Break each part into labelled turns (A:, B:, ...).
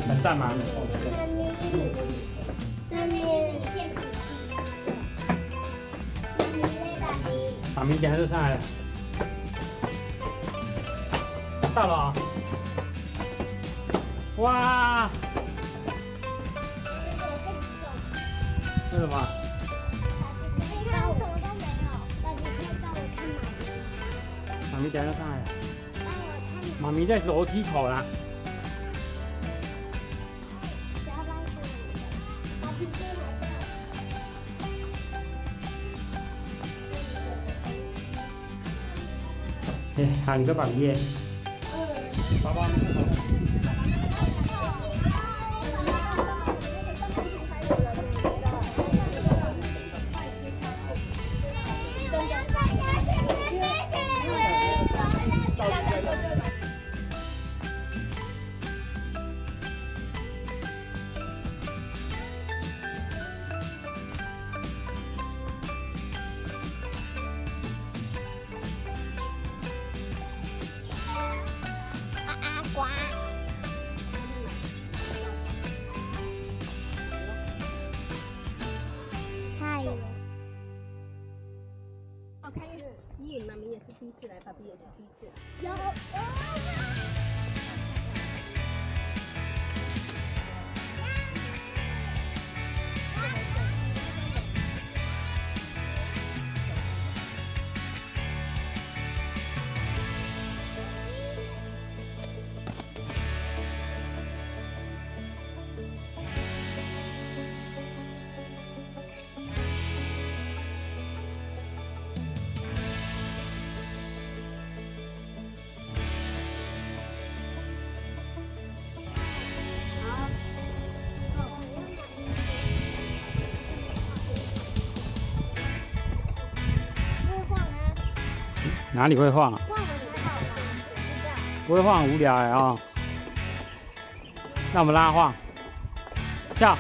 A: 很赞吗？
B: 上面一片平地。
A: 妈咪等下就上来了，到了啊！哇！为什么？
B: 你看我什么都没有，爸比可以帮我看吗？
A: 妈咪等下就上来了，
B: 帮我看。
A: 妈咪在楼梯口啦。
B: 不要帮我。爸比先来这。
A: 行咗爸比嘅，爸爸。
B: 瓜。太远。
C: 我看你妈咪也是第一次来，爸比也是第一次来。
B: 有。
A: 哪里会晃啊？
B: 晃了才好玩，
A: 不会晃，很无聊哎啊！让我们拉晃，跳。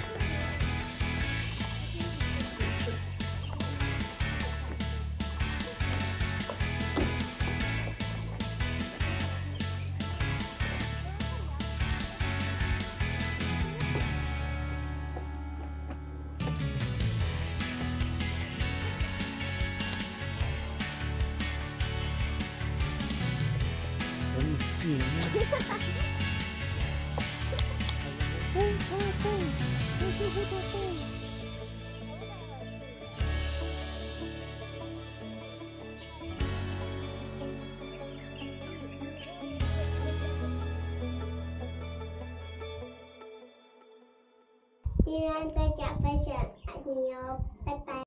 A: 很近。
B: 订阅在家分享，爱你哦，拜拜。